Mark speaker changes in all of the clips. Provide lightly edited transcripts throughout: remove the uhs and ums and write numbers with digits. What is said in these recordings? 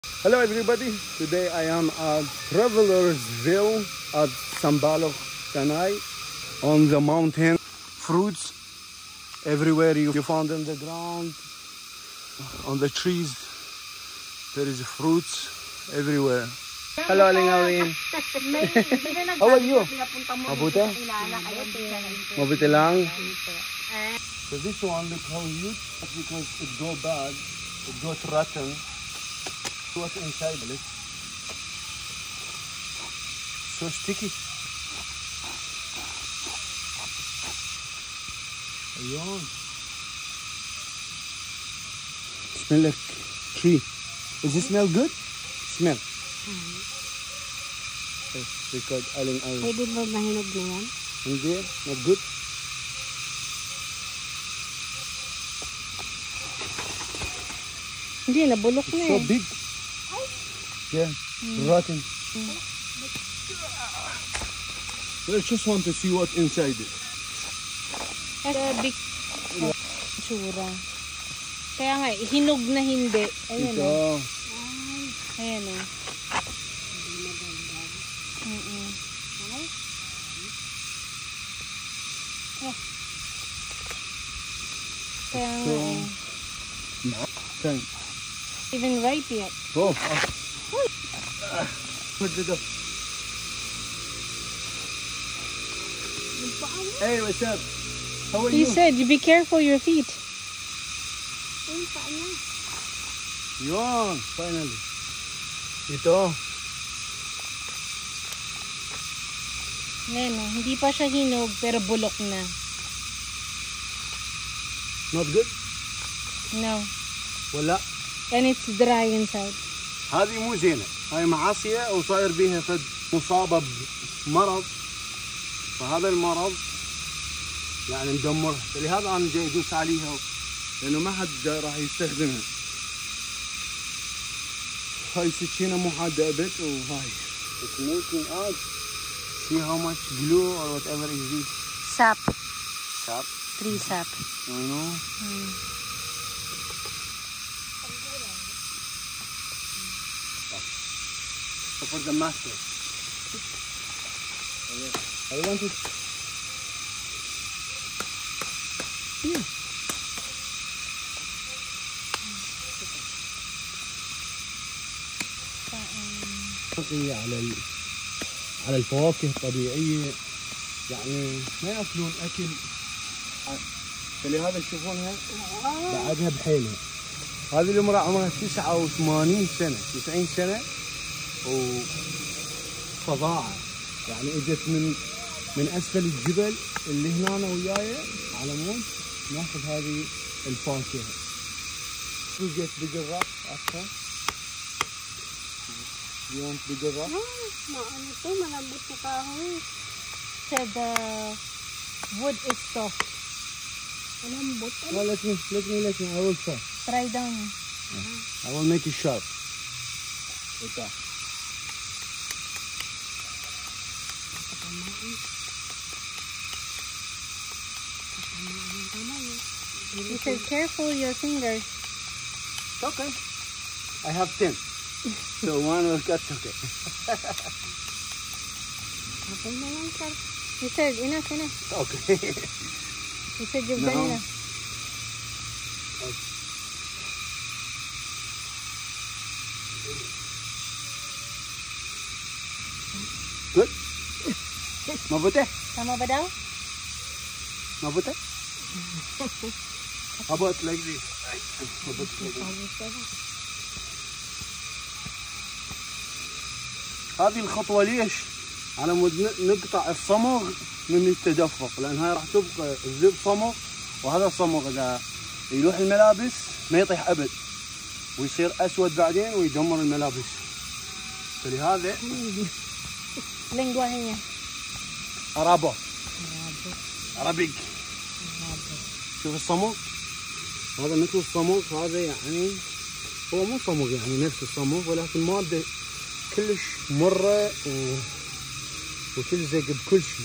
Speaker 1: Hello everybody, today I am at Travelersville at Sampaloc, Tanay, on the mountain. Fruits everywhere you find in the ground, on the trees, there is fruits everywhere. Hello Aling Aling. How are you? Mabuti? Mabuti lang. So this one, look how huge, because it go bad, it got rotten. What's inside it? So sticky. Ayun. Smell like tree. Does it smell good? Smell. Yes, because Aling Aling.
Speaker 2: Pwede ba mahinog na yan?
Speaker 1: Hindi, not good.
Speaker 2: Hindi, nabulok na
Speaker 1: So
Speaker 2: eh.
Speaker 1: big. Yeah, rotten. I just want to see what's inside it.
Speaker 2: Big tsura. Kaya nga, hinog na hindi. Ayan
Speaker 1: Ito.
Speaker 2: o. Ayan o. Kaya nga eh.
Speaker 1: Thanks.
Speaker 2: Even ripe yet.
Speaker 1: Oh. Hey, what's up? How are
Speaker 2: He
Speaker 1: you?
Speaker 2: said, you be careful your feet.
Speaker 1: Yun, finally. Ito.
Speaker 2: Ayan o. Hindi pa siya hinog, pero bulok na.
Speaker 1: Not good?
Speaker 2: No.
Speaker 1: ولا
Speaker 2: And it's dry inside.
Speaker 1: هذه مو زينة. هاي معاصية وصاير بيها فد مصابة بمرض. فهذا المرض يعني مدمرها. فلهذا أنا جاي أدوس عليها لأنه ما حد راح يستخدمها. هاي سكينة مو حادة أبد وهاي. It's making out. See how much glue or whatever is this.
Speaker 2: Sap.
Speaker 1: Sap.
Speaker 2: Tree sap.
Speaker 1: I know. So for the master. I want it. Yeah. على الفواكه الطبيعية يعني ما ياكلون اكل فلهذا تشوفونها بعدها بحيلها. هذه المرأة عمرها 89 سنة 90 سنة وفظاعة يعني اجت من اسفل الجبل اللي هنا أنا وياي على مود ناخذ هذه الفاكهة. We get bigger rock after. You want bigger rock?
Speaker 2: Ano to? Malambot na kahoy. Said the wood is soft. Malambot.
Speaker 1: Well, let me. I will try.
Speaker 2: Try down.
Speaker 1: I will make it sharp. Ito.
Speaker 2: He said, careful your fingers.
Speaker 1: Okay. I have 10. So one will cut, okay.
Speaker 2: Okay na lang, sir. He said, enough.
Speaker 1: Okay.
Speaker 2: He said, you've done enough.
Speaker 1: Good? Mabuti?
Speaker 2: Tama ba daw?
Speaker 1: Mabuti? How about like this? Mabuti like this. هذه الخطوة ليش؟ على مود نقطع الصمغ من التدفق، لأن هاي راح تبقى الزب صمغ، وهذا الصمغ إذا يلوح الملابس ما يطيح أبد ويصير أسود بعدين ويدمر الملابس. فلهذا
Speaker 2: Lengguahnya.
Speaker 1: عربيك. شوف الصمغ هذا مثل الصمغ هذا يعني هو مو صمغ يعني نفس الصمغ ولكن مادة كلش مرة وتلزق بكل شيء.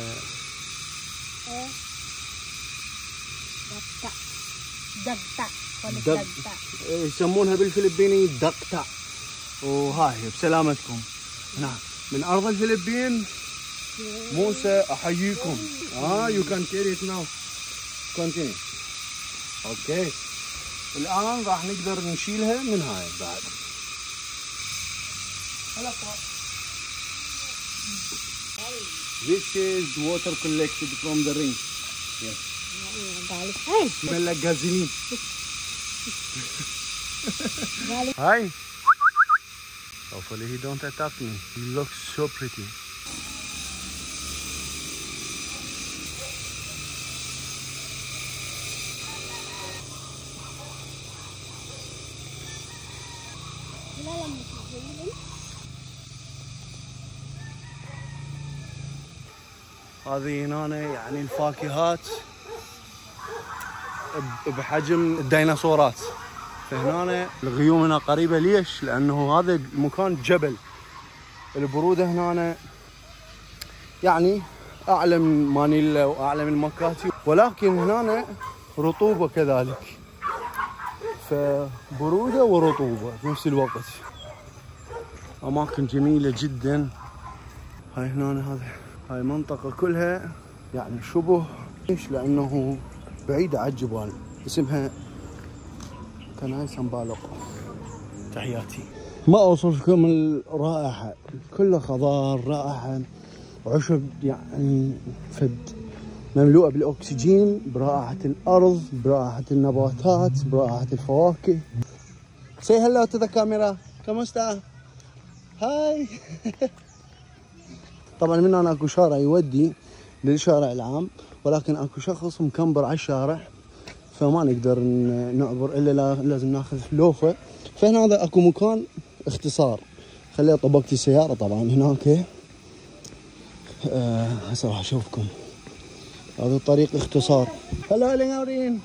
Speaker 2: Dagta.
Speaker 1: يسمونها بالفلبيني دقتا. وهاي بسلامتكم هنا من أرض الفلبين. موسى أحييكم. you can carry it now. continue. اوكي الآن راح نقدر نشيلها من هاي بعد. This is water collected from the ring. Yes. Smell like gasoline. Hi. Hopefully he don't attack me. He looks so pretty. هذه هنا يعني الفاكهات بحجم الديناصورات. فهنا الغيوم هنا قريبة. ليش؟ لأنه هذا المكان جبل. البرودة هنا يعني أعلى من مانيلا وأعلى من مكاتي، ولكن هنا رطوبة كذلك. فبرودة ورطوبة بنفس الوقت. أماكن جميلة جدا. هاي هنا هاي منطقة كلها يعني شبه. ليش؟ لأنه بعيدة على الجبال. اسمها كناي سامبالوق. تحياتي. ما أوصفكم الرائحة، كلها خضار، رائحة عشب يعني فد مملوءة بالأكسجين، برائحة الأرض، برائحة النباتات، برائحة الفواكه. Say hello to the camera. ¿Cómo está? هاي. طبعا من هنا اكو شارع يودي للشارع العام، ولكن اكو شخص مكمبر على الشارع فما نقدر نعبر الا لازم ناخذ لوفه. فهنا هذا اكو مكان اختصار. خليت طبقت السياره طبعا هناك. هسه راح اشوفكم. هذا الطريق اختصار. هلا لينورين.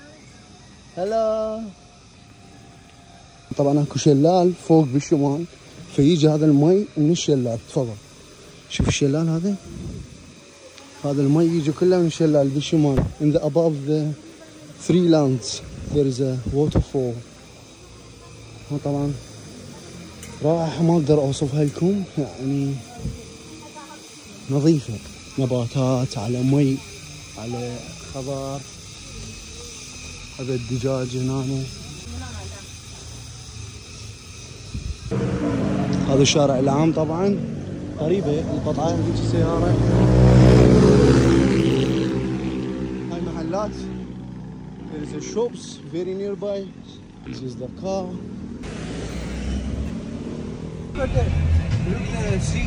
Speaker 1: هلا. طبعا اكو شلال فوق بالشمال، فيجي هذا المي من الشلال. تفضل شوف الشلال هذا. هذا المي يجي كله من الشلال بالشمال. in the above the three lands there is a waterfall. طبعا رائحة ما اقدر اوصفها لكم، يعني نظيفة. نباتات على مي على خضار. هذا الدجاج هنا. هذا الشارع العام طبعا قريبة القطعة هذيك السيارة. هاي محلات. There is a shops very nearby. This is the car. Look at the sea.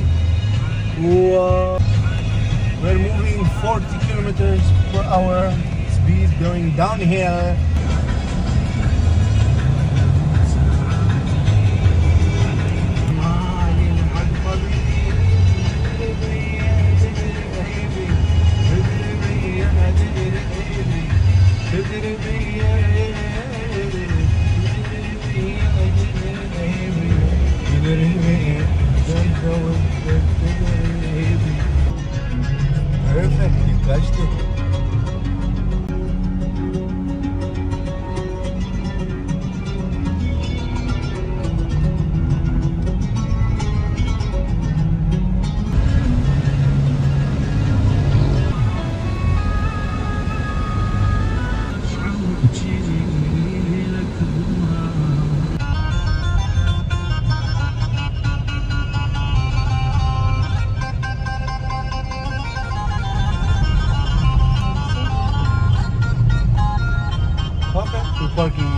Speaker 1: We're moving 40 kilometers per hour speed going downhill. Perfect, you touched it. parking.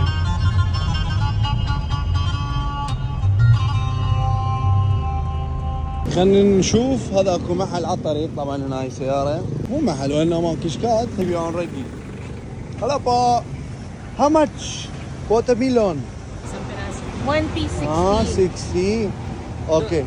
Speaker 1: خلينا نشوف. هذا اكو محل على الطريق طبعا. هنا هاي سياره مو محل وانما كشكات. تبي اون ريدي. هلا با. How much? Watermelon.
Speaker 2: 1 piece 60.
Speaker 1: 60. اوكي.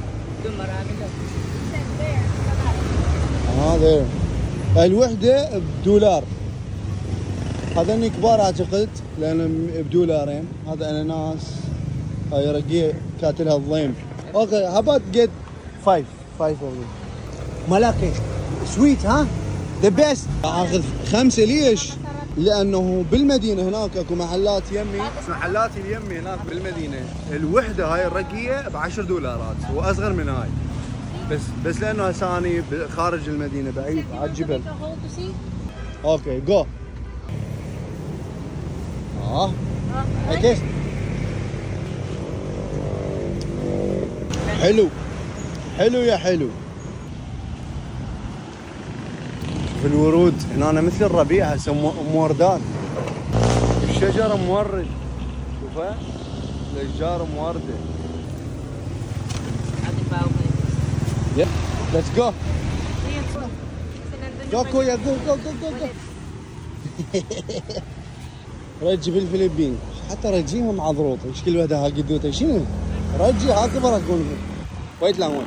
Speaker 1: there. الوحده بدولار. هذا كبار اعتقد لان بدولارين. هذا اناناس. هاي رقيق كاتلها الضيم. اوكي how about get 5 of them. ملاكي سويت ها؟ ذا بيست. اخذ 5 ليش؟ لانه بالمدينه هناك اكو محلات يمي، محلات اليمي هناك بالمدينه الوحده هاي الرقيه ب$10 واصغر من هاي، بس لانه هسه اني خارج المدينه بعيد على الجبل. اوكي جو. اكيد حلو حلو يا حلو. شوف الورود هنا مثل الربيع هسه موردات، الشجر مورد، شوفها الاشجار مورده. Let's go. جو يا جو جو جو جو. رجي بالفلبين حتى رجيهم عضروط، ايش كل وحده هاي قدوته شنو؟ رجي هاك برا تكون ويت لان وين.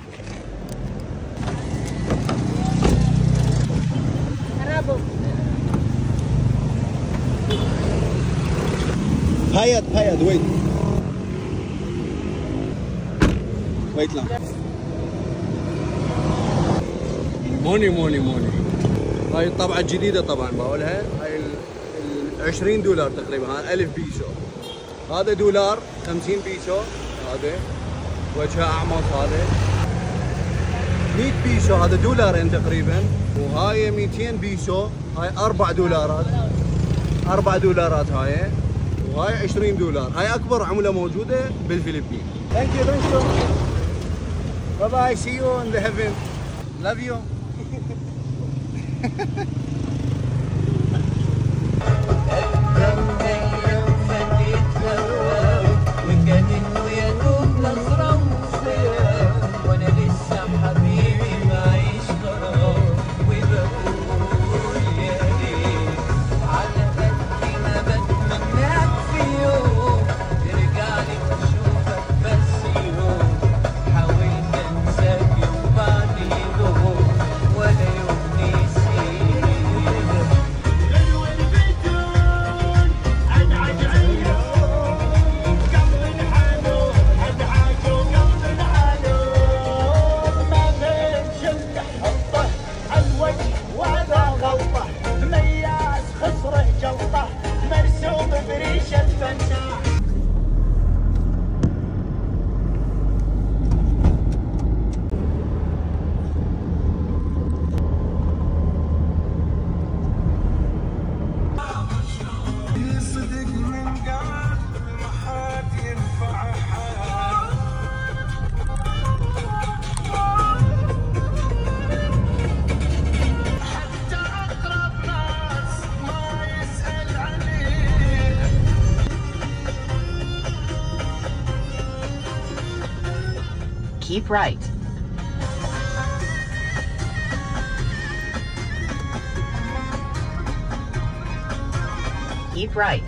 Speaker 1: هيد ويت لان. موني هاي الطبعة الجديدة طبعا بقولها، هاي $20 تقريبا، هذا 1000 بيسو، هذا $1 50 بيسو، هذا وجهها اعمص، هذا 100 بيسو، هذا $2 تقريبا، وهاي 200 بيسو، هاي $4 هاي، وهاي $20. هاي اكبر عملة موجودة بالفلبين. ثانك يو باي باي، سي يو ان ذا هيفن، لاف يو.
Speaker 3: Keep right. Keep right.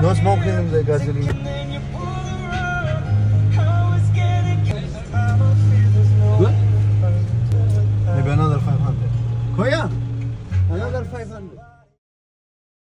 Speaker 1: No smoking in the gasoline.